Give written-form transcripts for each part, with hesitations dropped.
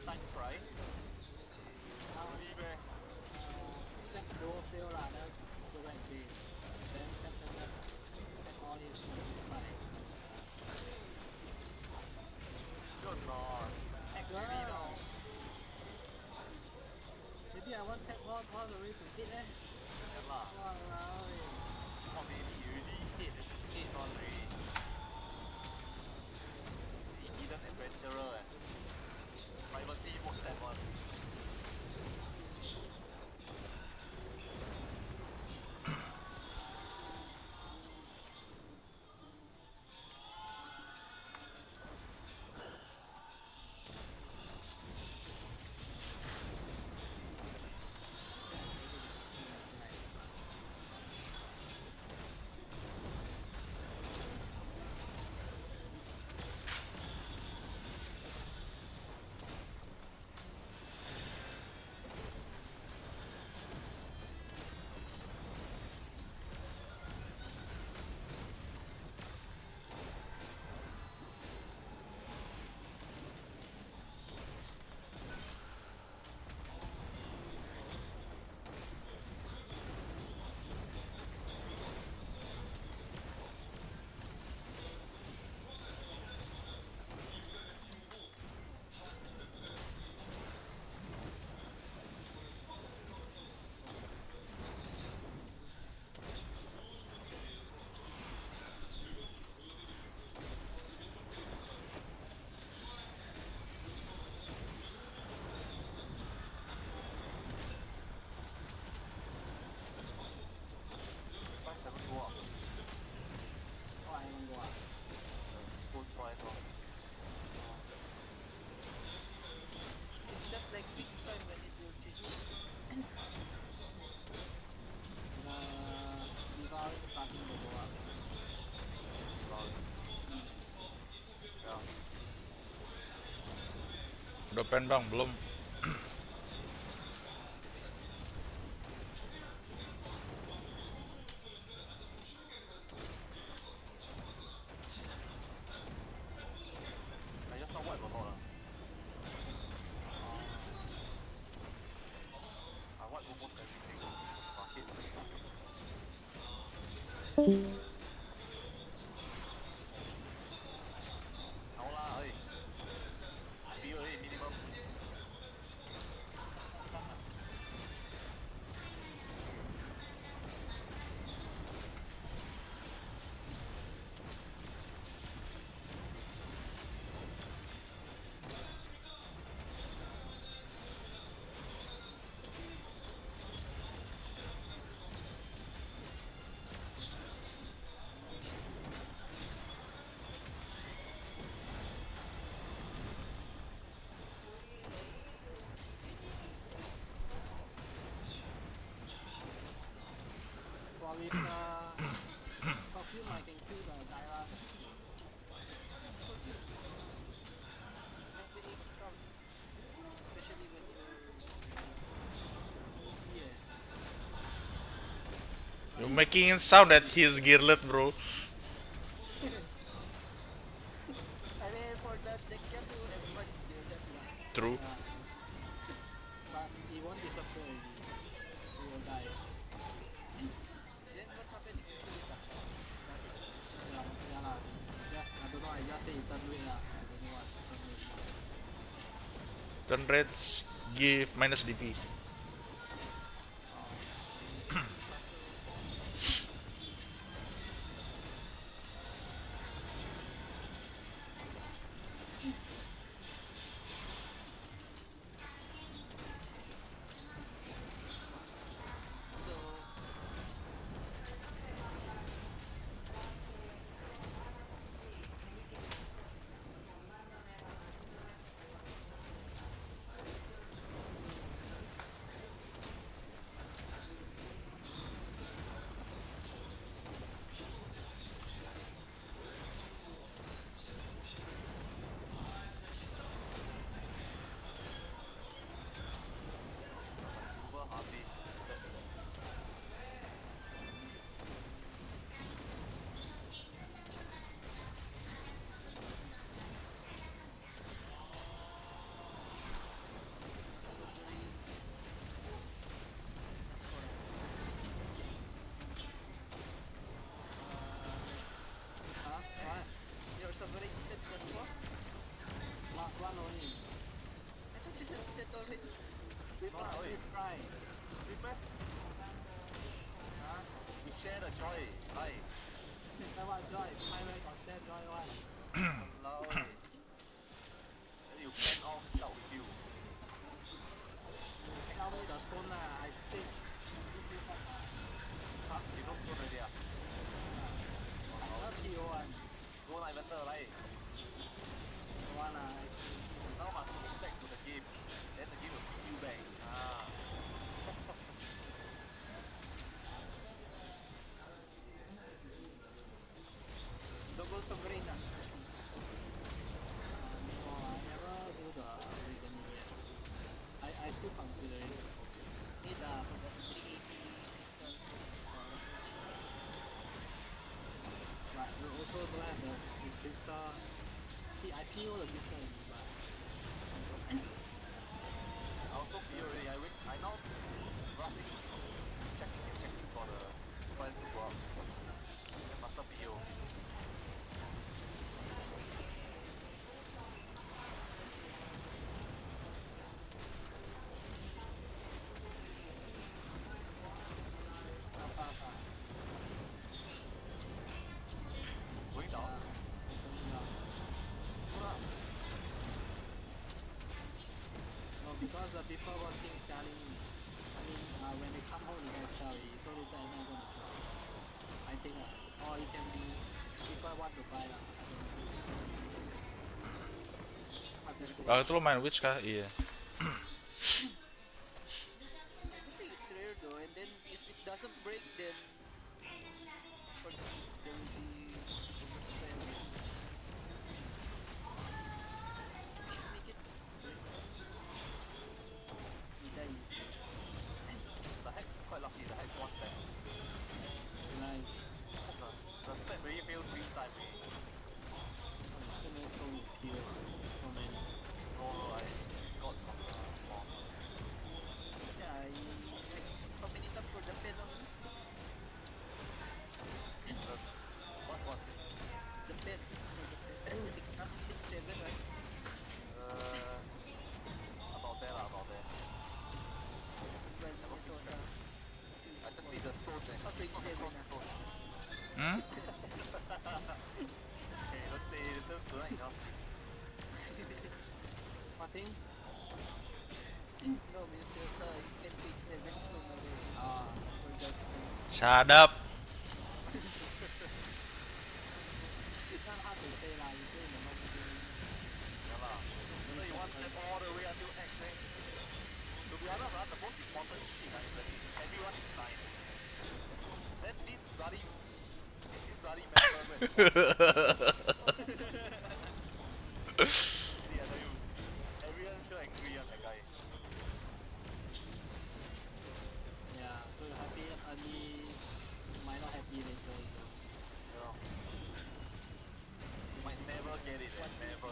Time Cry. Really meh? Just go fail lah, then go back base. Then tap all his fight. Sure not. Actually now. Maybe I want tap all the way to 8 eh? Yeah lah. Walao eh. Or maybe you really hate 8 on already. The hidden adventurer privacy mode tab one. Udah pen bang, belum. I just not wipe a lot lah. I wipe almost everything. Market. Now lah, oi. Be already minimum. With perfume I can kill the Dairas. Especially when you're You're making it sound that he's gearlet, bro. I mean for that deck to everybody's gearlet lah. True. But he won't disappear already. He will die. Then what happened if you kill it? Yeah lah. Just I don't know, I just say it's turn rate lah. I don't know what turn rate. Turn rates give minus DP. Vista. I see all the Vista in but I also feel already. I now roughly checking for the friends to go up. And master PO. Going down. no, because the people watching Charlie, I mean, when they come home, they have Charlie, so later everyone gonna try. I think, or it can be people want to buy lah. I don't know. But that's Oh, itu lo main Witch kah? Iya. I don't think it's rare though, and then if it doesn't break, then of course there will be overspend. We should make it break. We die easy. The heck quite lucky. The heck one set. nice. The set really failed 3 times. So many kills, so many. No, I got from the bomb. Yeah, how many times for the pen only? What was it? The pen. Six, 7, right? About there lah, about there. Well, Minnesota. I just need the stone then. Oh, 27 na. Stone. Hmm? Okay, let's say don't enough. Nothing? No, Minnesota, you can take 7 stone already. For that pen. Shut up. It's not hard to say lah, you say in the normal game. Yeah lah. So you want step all the way until X, eh? To be honest, the most important thing is that everyone is nice. Then this bloody member see, I tell you, everyone sure angry on that guy. Yeah, so you're happy early, might not happy later. You know. You might never get it, never.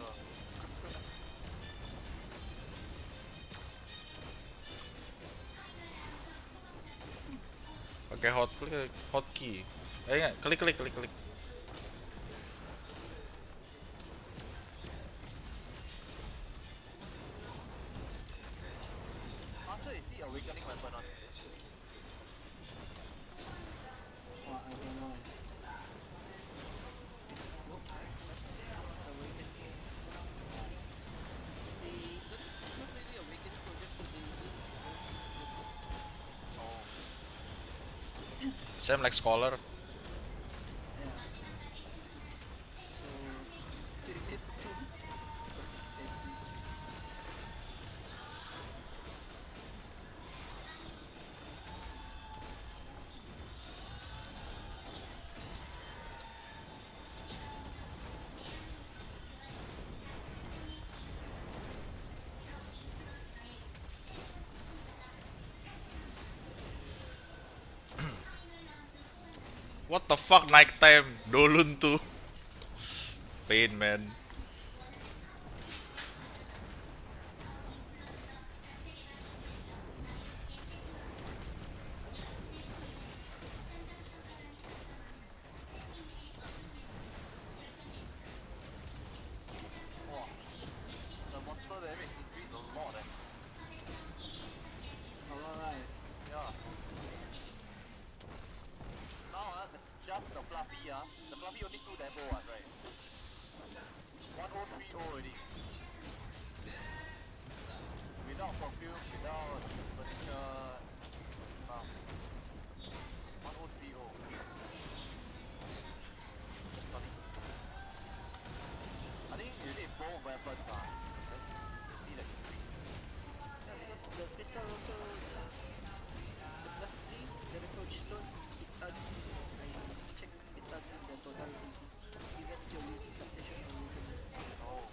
Pakai hotkey. Ingat, klik. After is he awakening weapon on it? Well, I don't know. It's not really awakening for just to do this. Oh. Same like Scholar. Yeah. So, irritate consistency. What the fuck, night time? Dolun tuh. Pain, man. Wow. The monster damage increased a lot, eh? Alright. Yeah. Now, just the fluffy, the fluffy only 2 demo, right? 1030 already. Without perfume, without furniture, 1030. Sorry. I think you need both weapons, then you see the increase. Yeah, because the crystal also, the plus 3, the reproach stone, it adds, I checked, it adds in the total increase, even if you're using suppression or awakening. Oh.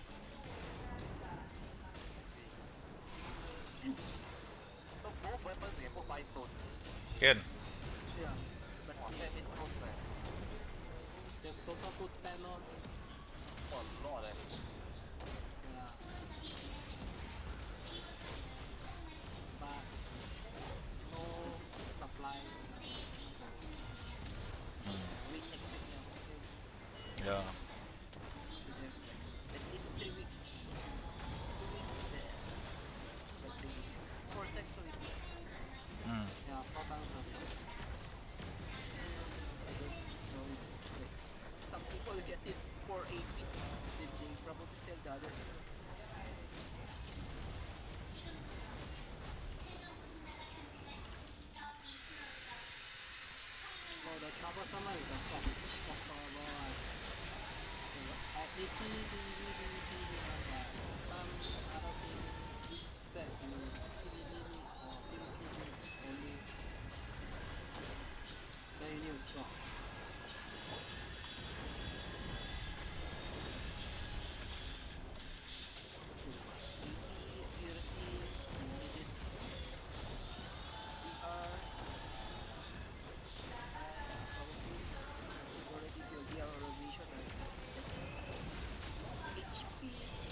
So both weapons you can put 5 stones. Ken. Yeah. But 10 is Oh lord, Yeah. But no supply for wing next week yeah, confirm Yeah. should have like at least 3 weeks. 2 weeks there. But 3 weeks. 4 times a week. Mm. Yeah, 4 times a week. I don't know if like some people get it for 8 weeks, then they probably sell the other 2. Oh, the troublesome one is the portable one. AC, DVD, DVD one, but some other thing that you PVD need or PVC need only, then you need to drop. AC, PVC, you need it. VR, probably you've already built VR revision, right? Like HP,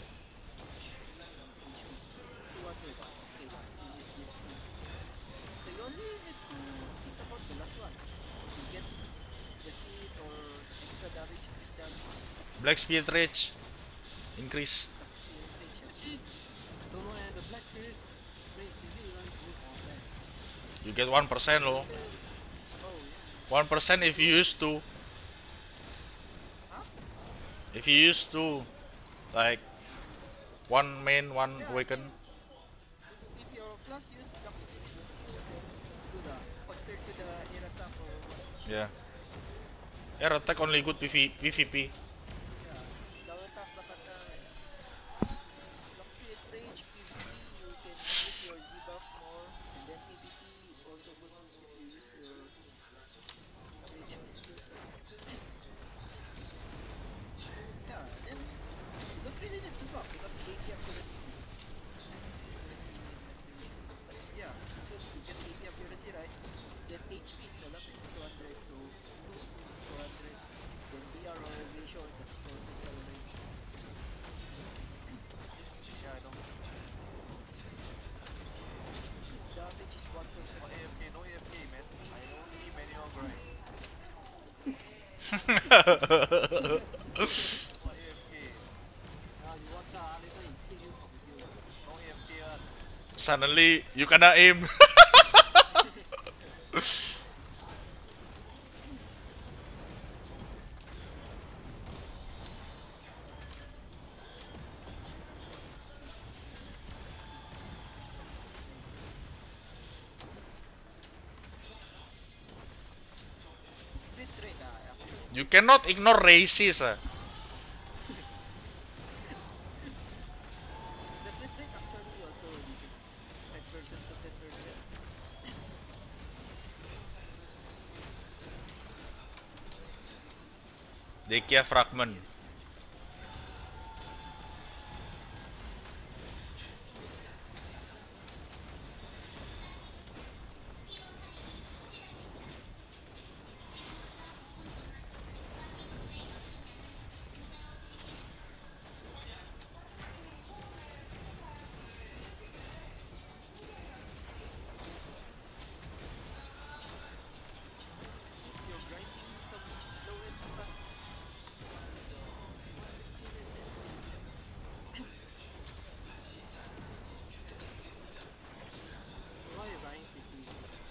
HP 200. Okay, you need this too. So you only need to think about the last one. You get the seat or extra damage, Black Spirit Rage increase. black spirit rage. Actually, don't know the black spirit rage is it even good or bad? You get 1% low. Oh yeah. 1% if you use to. Huh? If you use to, like one main, one Yeah, I awaken. think if your class use black spirit, the skill set good compared to the air attack or Overwatch. Yeah. Air attack only good PvP. Yeah, the attack black spirit rage PvP you can use your debuff more, and then PvP also good if you use your rage skill set. Yeah, then you don't really need debuff because 80 accuracy. But yeah, as soon you get 80 accuracy right, then HP itself is 200, so 2 is 400. Then VR or Vision, that's total range. yeah, I know. Damage is 1% Oh, of AFK, no AFK, man. I only manual grind. No AFK, you watch later it kill you from heal. no AFK one. Suddenly you cannot aim. Crit rate actually. You cannot ignore races. The crit rate actually also decent. 5% to 10%. Dekia fragment. If you're grinding some low end stuff, so why you buying CP?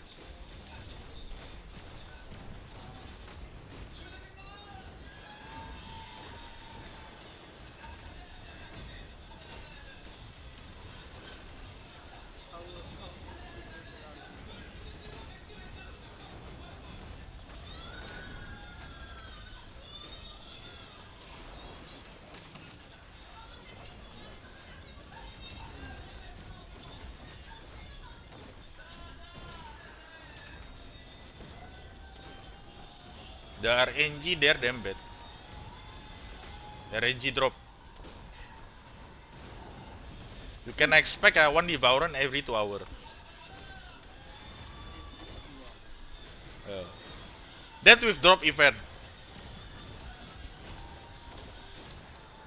How many users are you? The RNG there damn bad. RNG drop. You can expect one Devouran every 2 hours. Every 2 hours. That with drop event.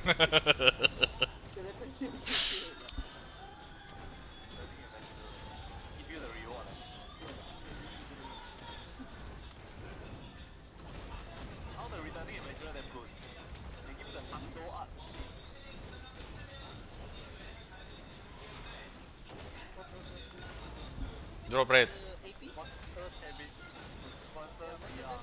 Give you the reward. How the returning adventurer that good? They give you the Tanto art. Drop rate. AP? Monsters habit. Monsters, yeah.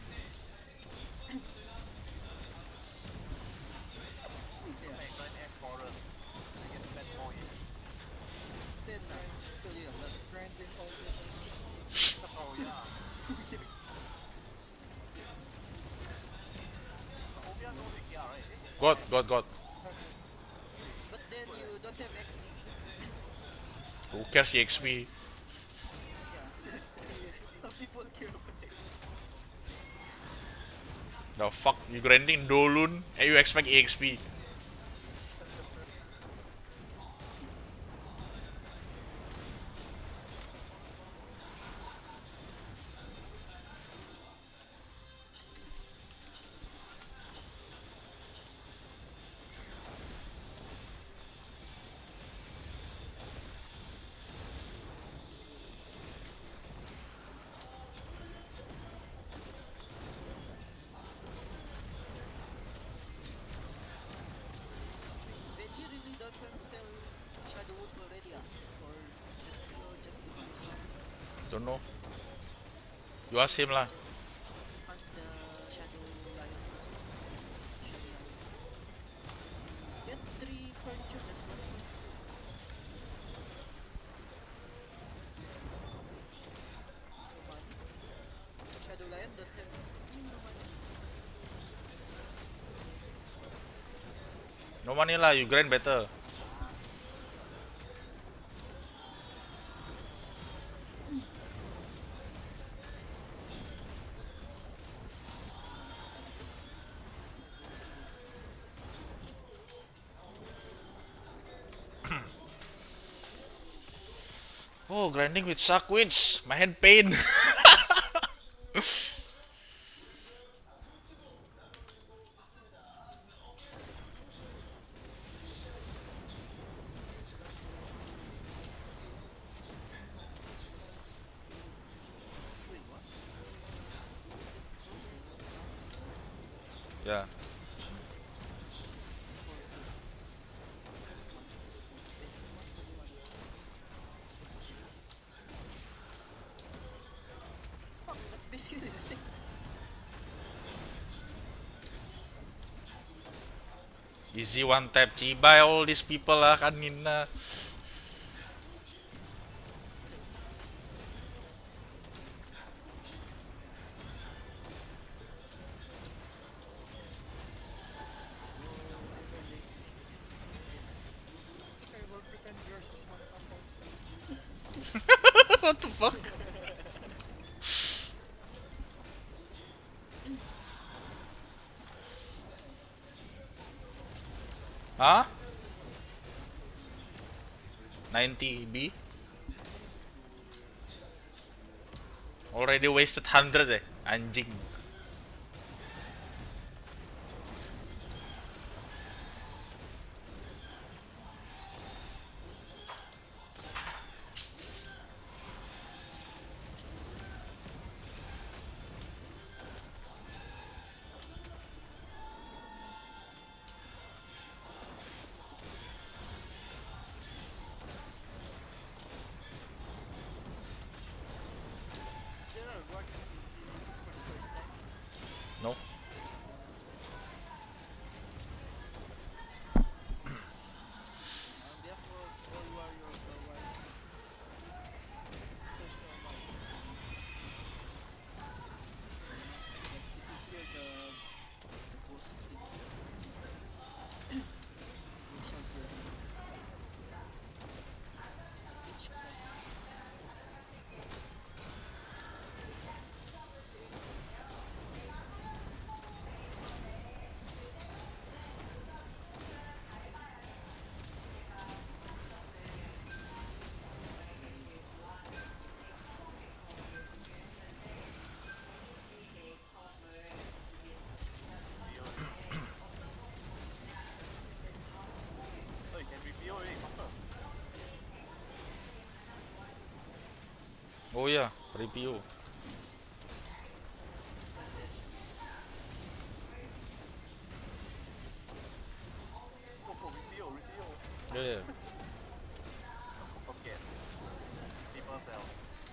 Magnite and Forest. You can spend more in. 10 times still yeah, that's grand in all this. Oh yeah. Obia no Zikia, right? God. But then you don't have XP. Who cares the XP? Yeah. Some people care about XP. The fuck? You grinding Dolun and you expect EXP? Benji really doesn't sell Shadow Wolf already, or just Don't know. You ask him lah. hunt the Shadow Lion also. Shadow Lion. Get 3 furniture, that's one point. No money. Shadow Lion don't have no money. No money lah. You grind better. Oh, grinding with suck wins. My hand pain. Wait, what? Yeah. Fuck, that's basically the same. Easy one tap. Cibai all these people lah kanin na. I will pretend yours is one compound. What the fuck? Huh? 90 B? Already wasted 100 eh. Anjing. There are guards for the first time. Oh yeah, review. Oh, reveal. Yeah, yeah. Okay. People sell.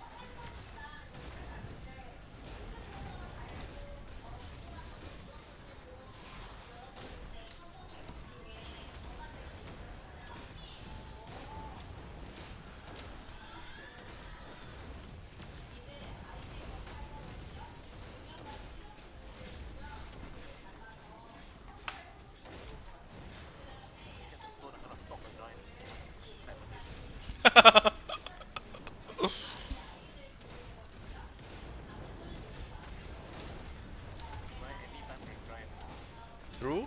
Get the stone, I'm gonna stop the giant. Right, anytime can grind. True.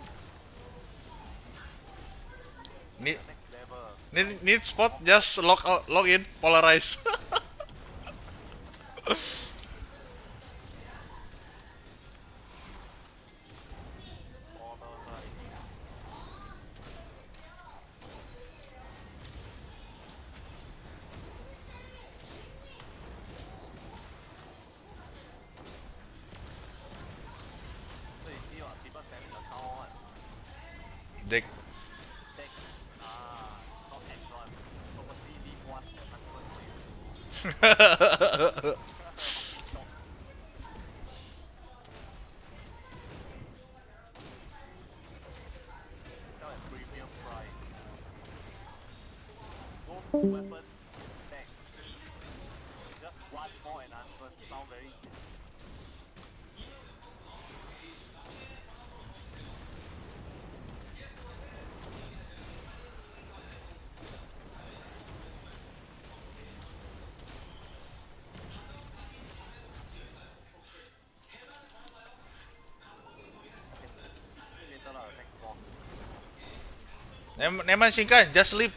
Need The next level. need spot. Just log out, log in, polarize. Polarize. So you see what people selling the town one. Dick. Deck. Ah, not X1. Purposely leave one unopened for you. Fucking shock. Sell at premium price. Both weapon deck. Just one more enhancement. Sound very okay. See later lah, next boss. Never mind, Shinkai. Just sleep.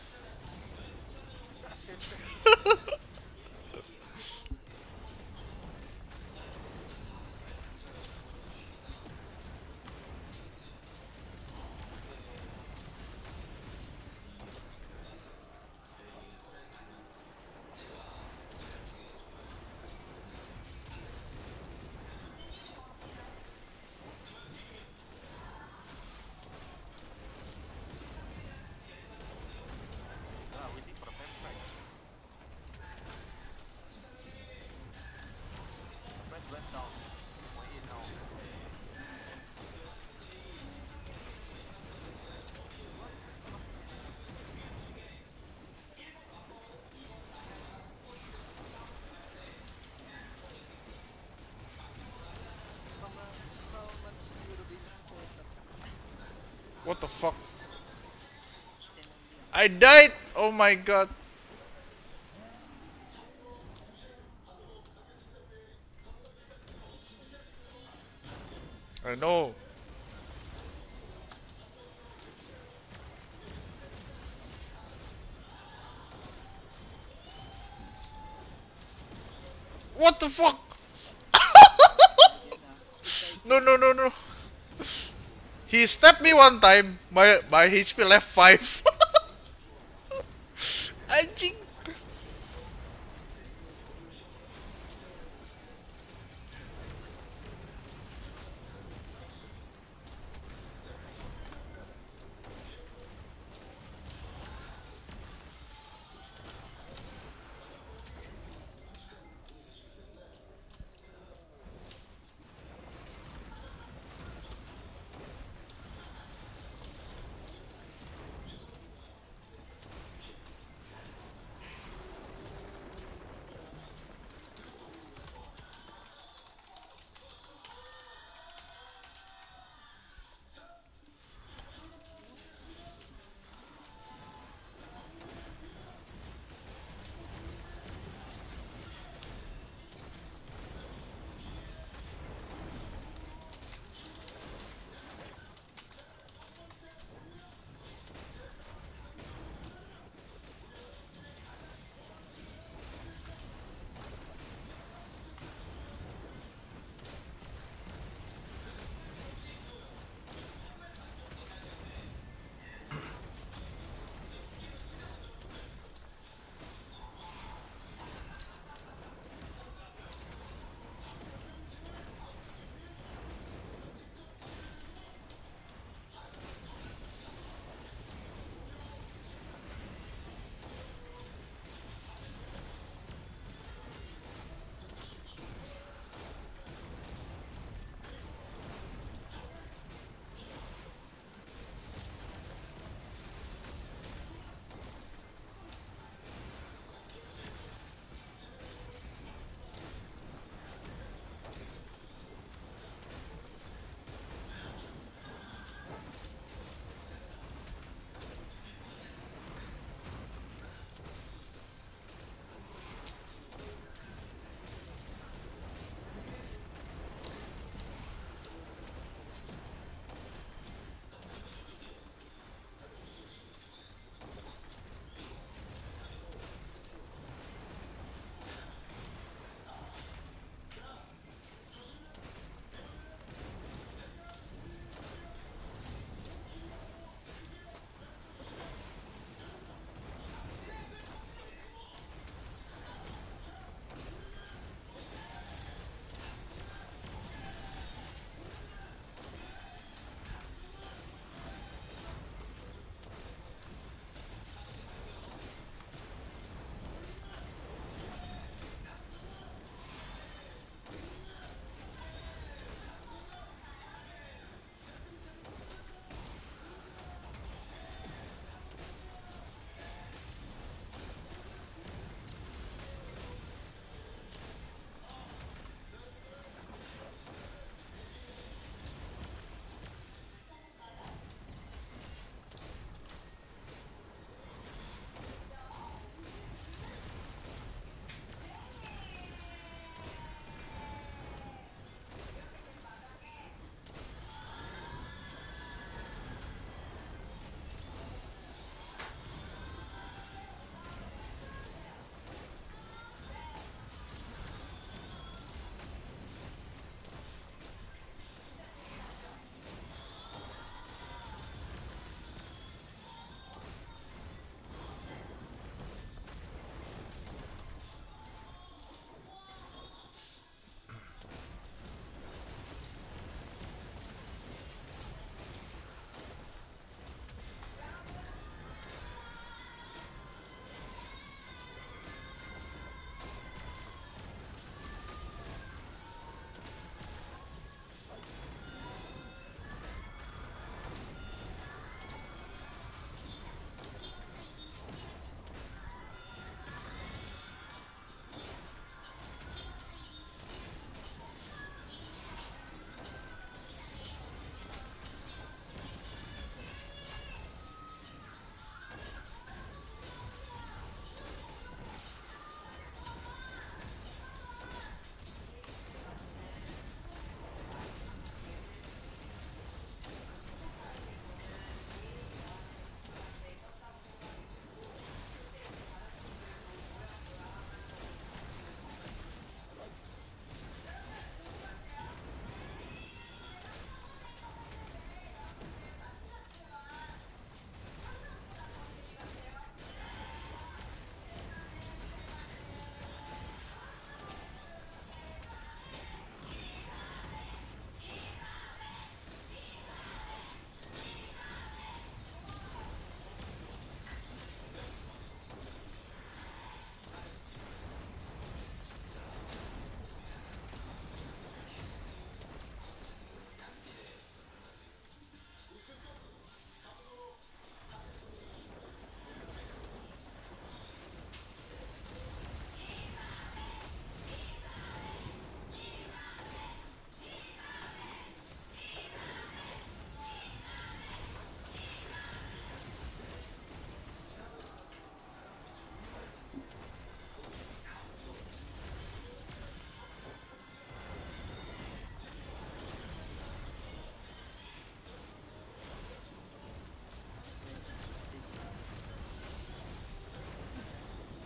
Waiting for the pen strike. The press went down. 2.8 now. How much you will be for the What the fuck? 10 only? I died. Oh my god. I know. What the fuck? Again, if I No, no, no, no. He stabbed me one time. My HP left 5. Anjing.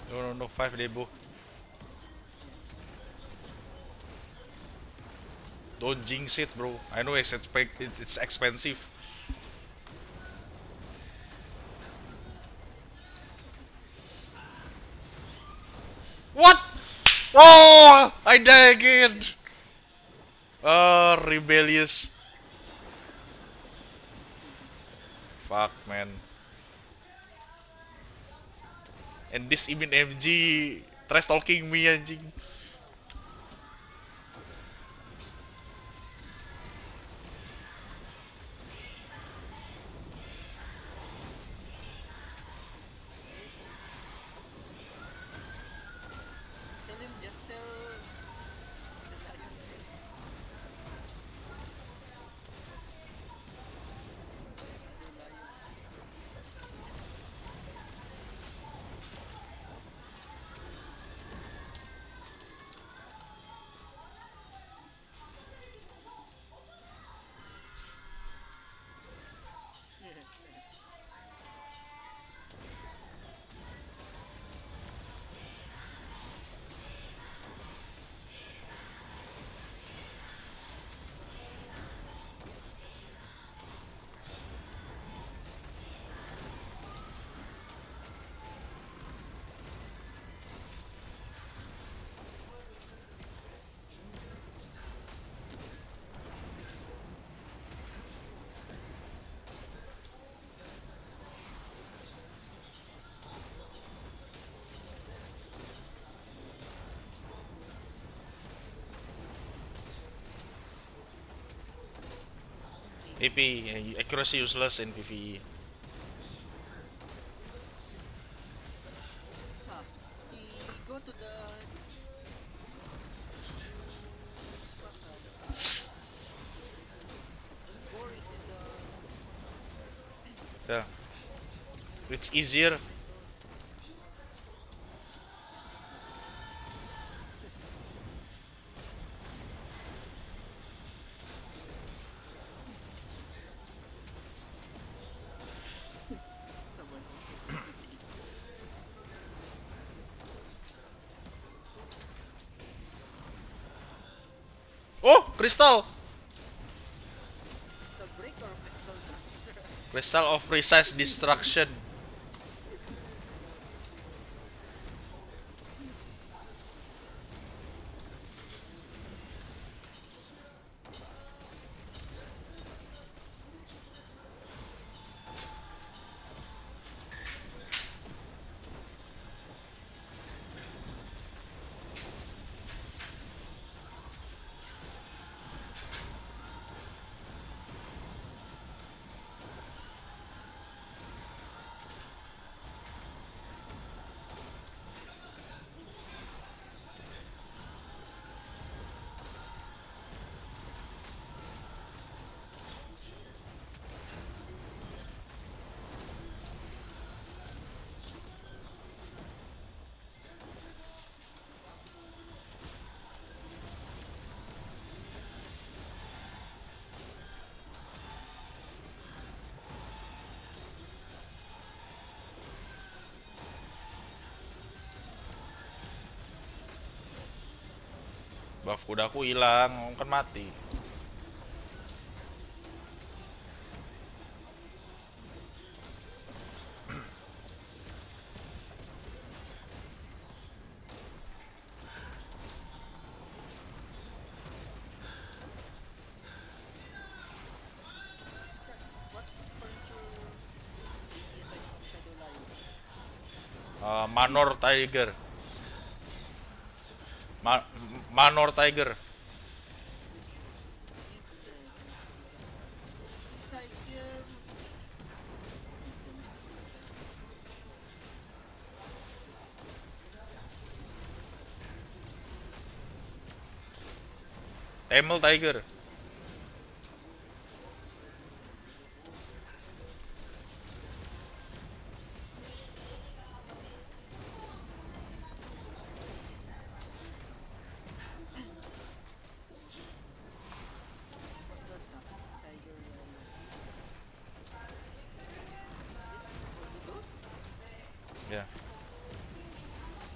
No, 5 Debo. Don't jinx it, bro. I know it's expensive. What? Oh, I die again. Rebellious. Fuck, man. And this even MG trash talking me anjing. Tell him, just tell the lion thing. The lion. AP, accuracy useless in PvE. Ah, he go to the what gore it in the Yeah, it's easier. window. Someone who hates PvE. Oh, crystal! Crystal break or crystal dust? Crystal of precise destruction. Buff kudaku hilang, kan mati. What furniture AD aside from Shadow Lion? Manor Tiger. Ma Manor Tiger. Tiger. Don't see Tiger. Tamil Tiger. What does Tiger Lion? Is it only those? Yeah.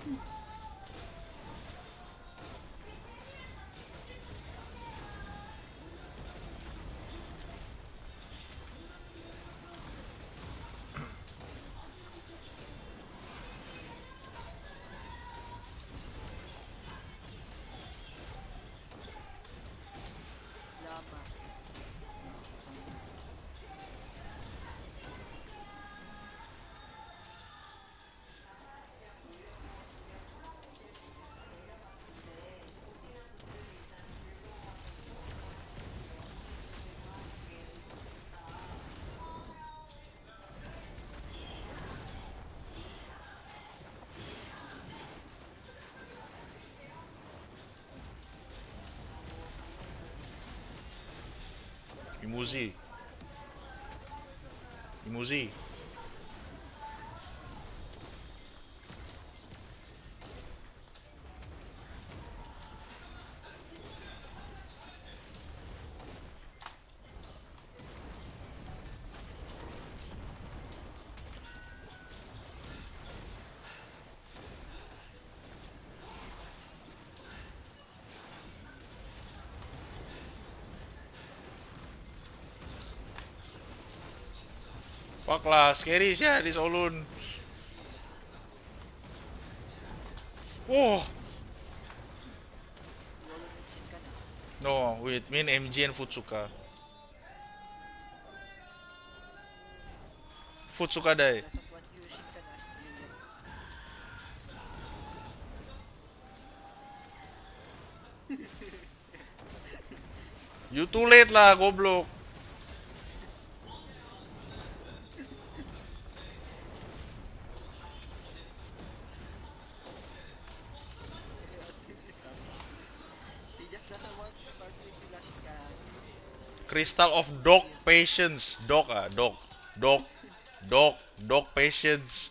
Lama. Imuzi. Imuzi. Fuck lah, scary sih this Olun. Oh, Lolo mention ka na. no, wait, me and MG and Futsuka. Futsuka die. Natapwan Yushin ka na. You too late lah, goblok. He just doesn't want to part with the Lashikan. Crystal of dog patience. Dog ah, dog. Dog. Dog. Dog patience.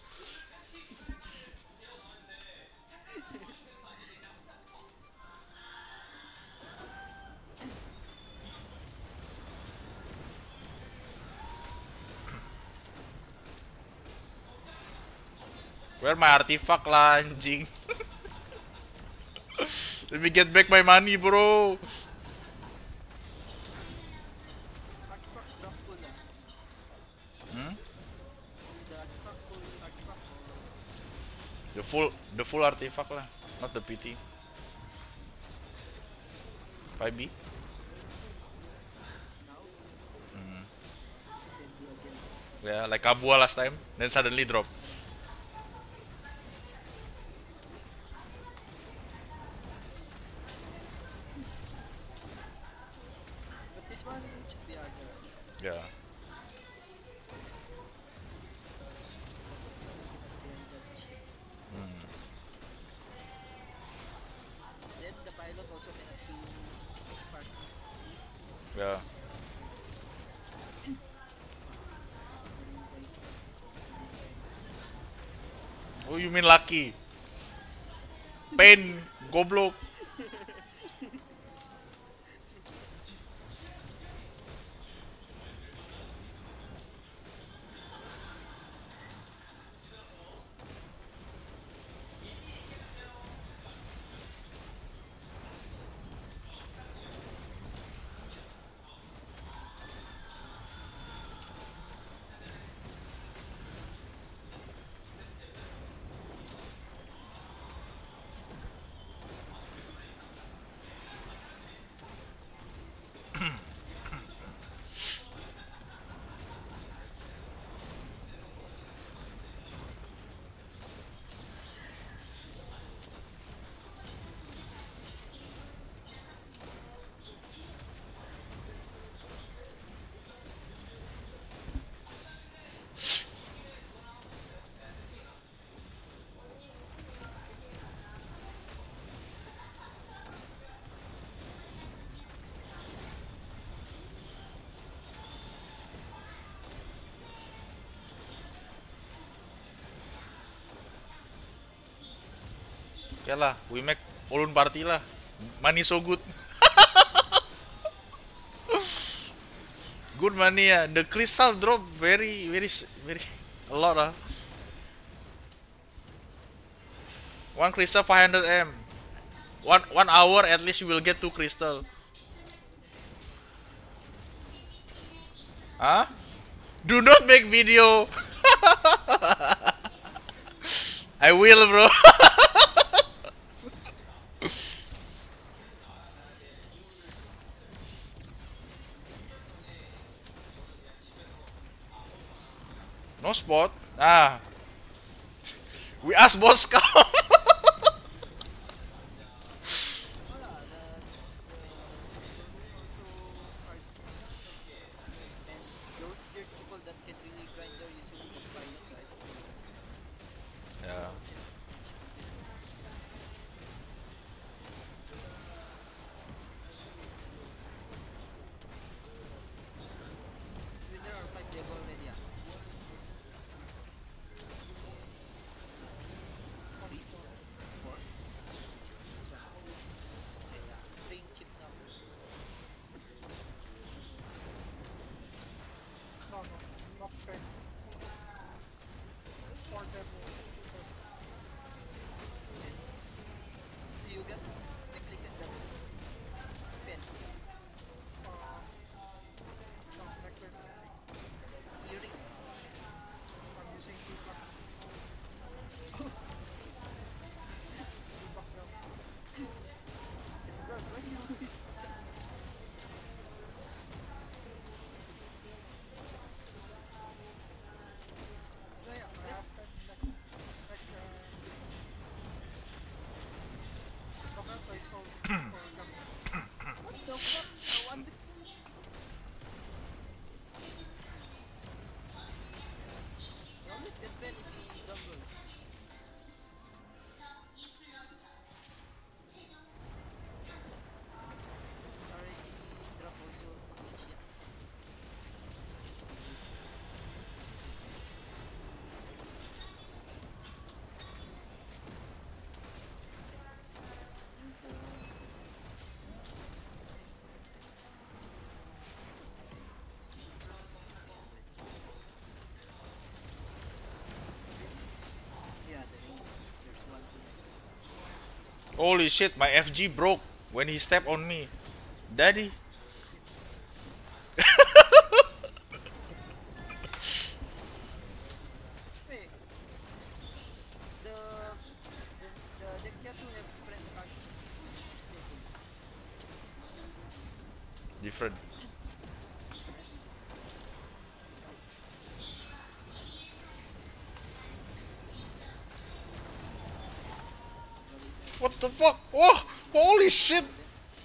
Where my artifact lah, anjing? Let me get back my money, bro. Artifact drop pool ah. Hmm? The artifact pool, artifact The full artifact lah, not the PT. 5B? now. Hmm. Then do again. Yeah, like Kabua last time, then suddenly drop. But this one should be harder. Yeah. Hmm. Then the pilot also cannot do part C. Yeah. Oh, you mean lucky? Pain, goblok. Okay lah, we make Olun party lah. Money so good. Good money ah. The crystal drop very a lot ah. One crystal 500 M. One hour at least you will get 2 crystal. Huh? Do not make video. I will, bro. No spot. Ah, we ask boss come. Wala, the rules also hard. And those weird people that can really grind are usually the Brian, right? Yeah. Winner or 5 level already, ah. Three? Four? Yeah. Okay, yeah. Playing cheap now. No, no, not fair. For them. Okay. Do you get necklace and that pen? No, necklace only. Earring? I'm using Tupac. Tupac now. Bro, why you do it? Yeah, yeah, I have that the belt I sold for Gabby. What the fuck? I want it. How is that pen if he gamble? Already drop also. Shit. Yeah, the ring. There's one too. Holy shit, my FG broke when he stepped on me. Daddy. Wait, the the Dekyatsu have different action. Staple. Different. Different. Well, it has What the fuck? Oh, holy shit. golden.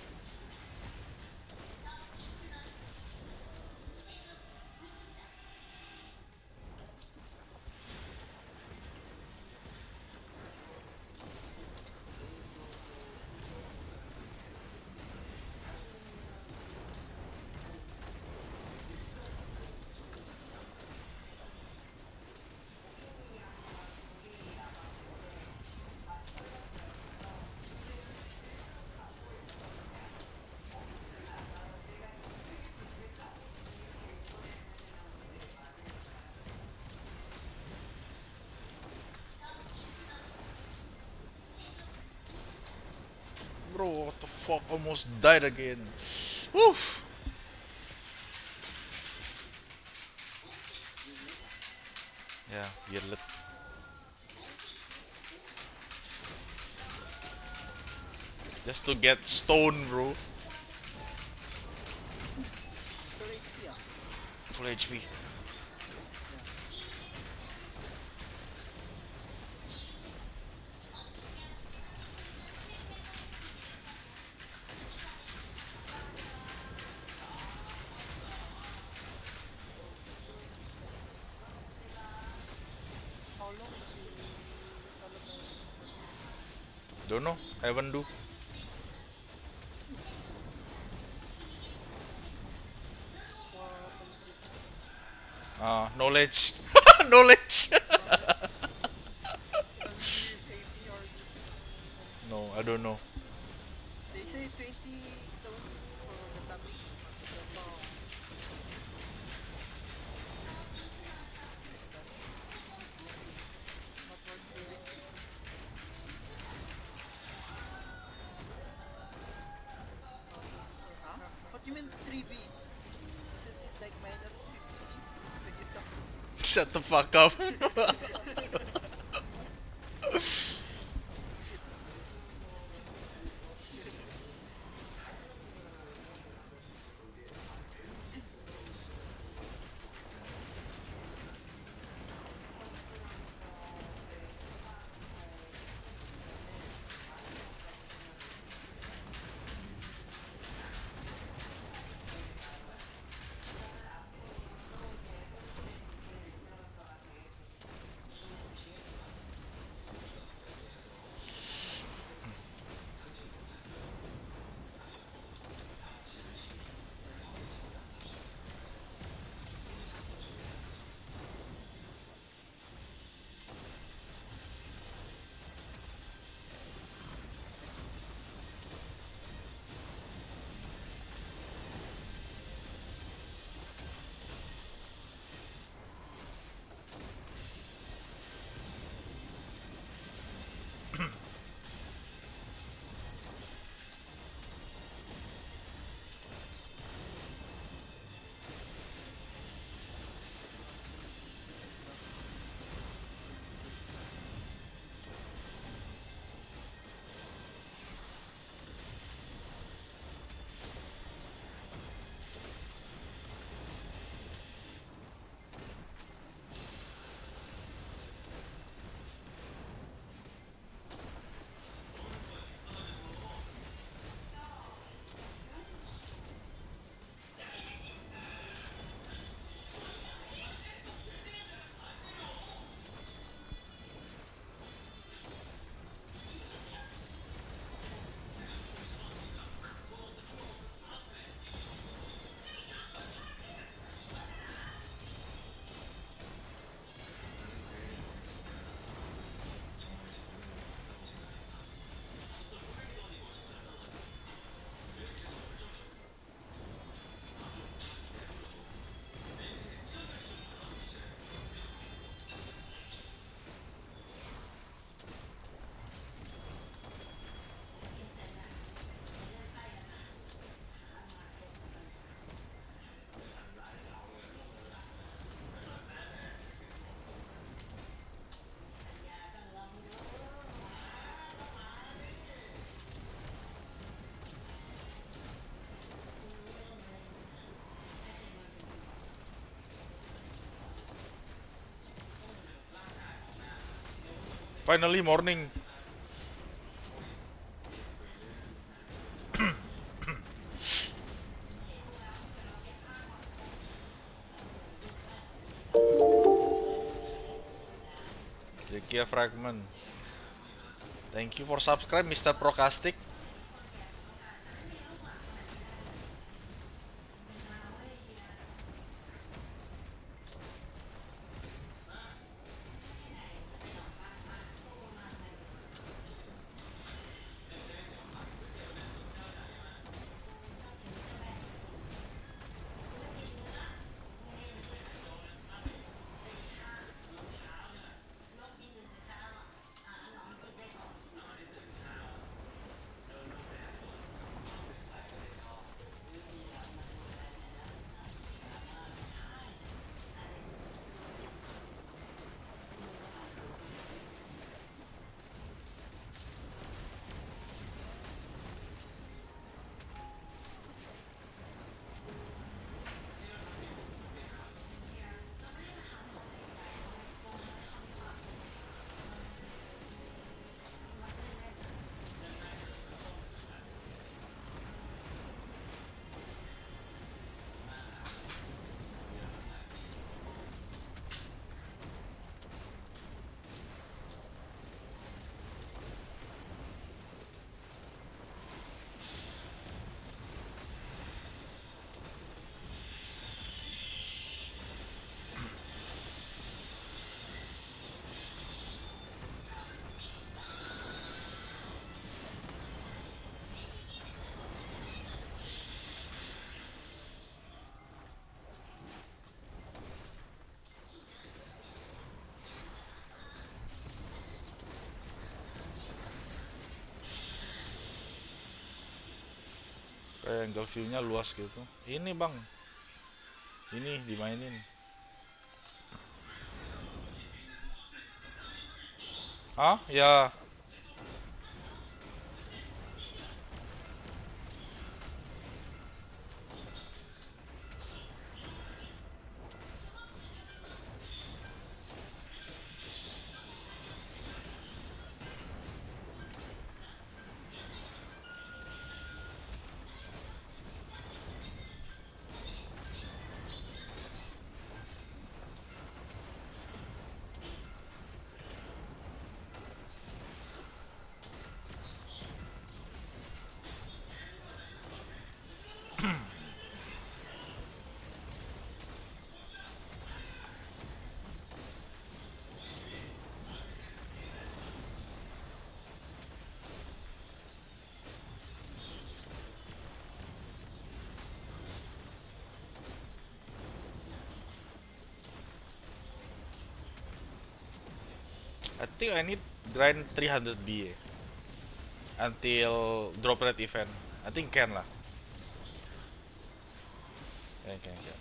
Bro, what the fuck? Almost died again. Woof. Yeah, you're lit. Just to get stone, bro. For HP, ah. Full HP. Yeah. How long is the teleport? Don't know. Haven't do. What is this? Knowledge. Knowledge. Can we 80 or this? No, I don't know. They say 20 stone for the topic. The Oh, there's that. not worth doing. BB. Isn't it like minus 50 when you talk? Shut the fuck up. Finally morning. Zekia Fragment. Thank you for subscribe, Mr. Procastic. Kayak angle view-nya luas gitu. Ini bang, ini dimainin. Ah, ya. I think I need grind 300 B until drop rate event. I think can lah. Can.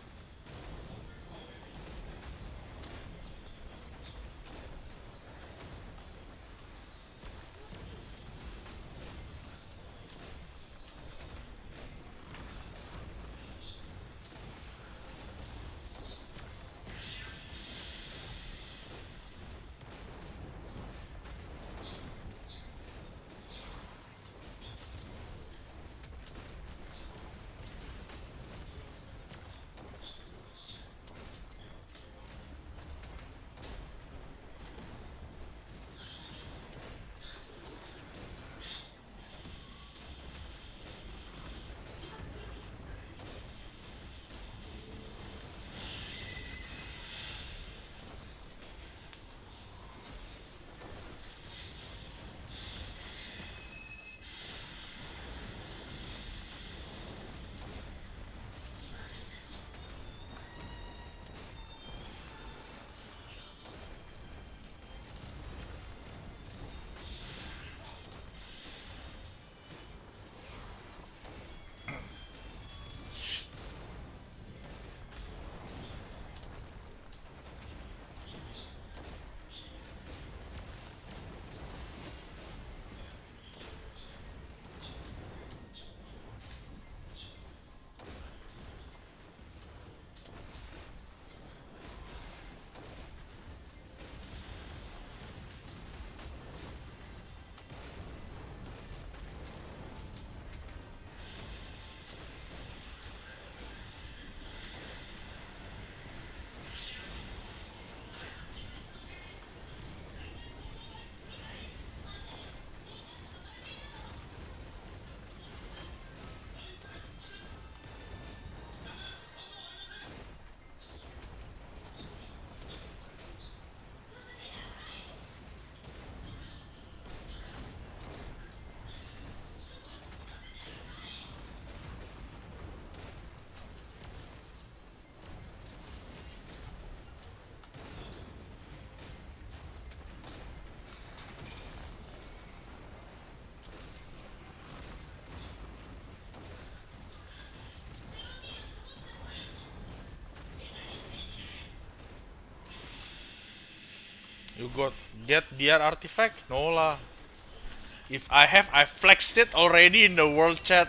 You got get DR artifact? No lah. If I have, I flexed it already in the world chat.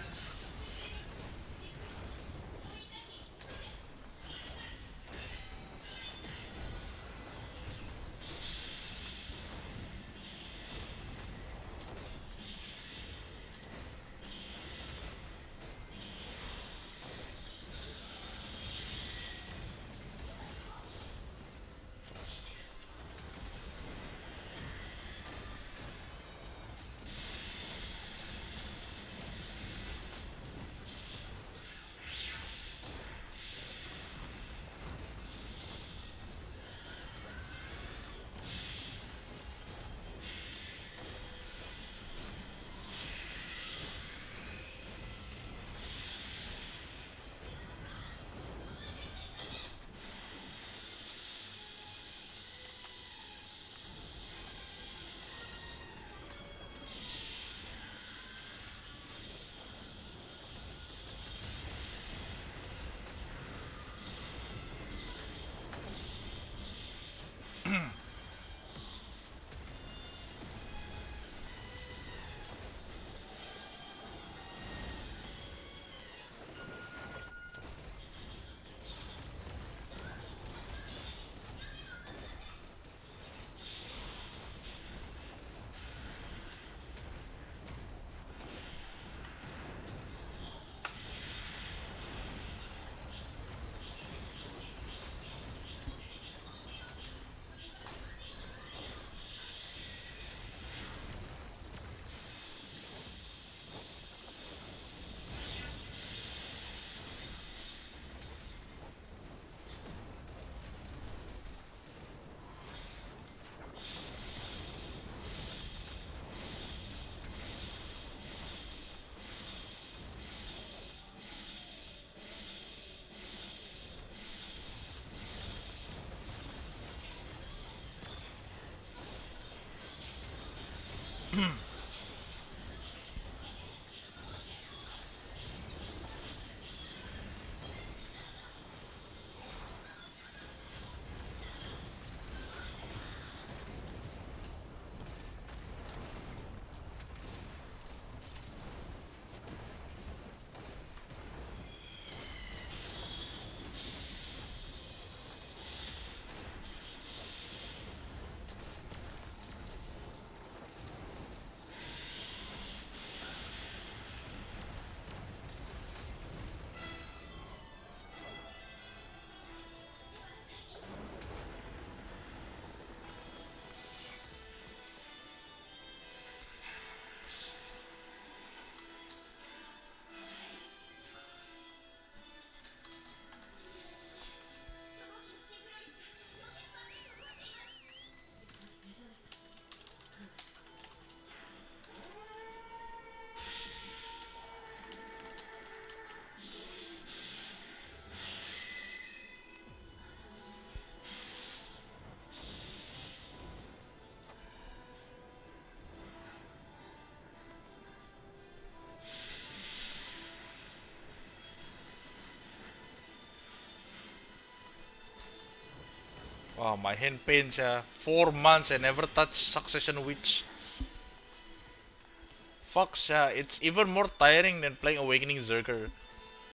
Wow, my hand pains, yeah. 4 months I never touched Succession Witch. Fuck, yeah, it's even more tiring than playing Awakening Zerker.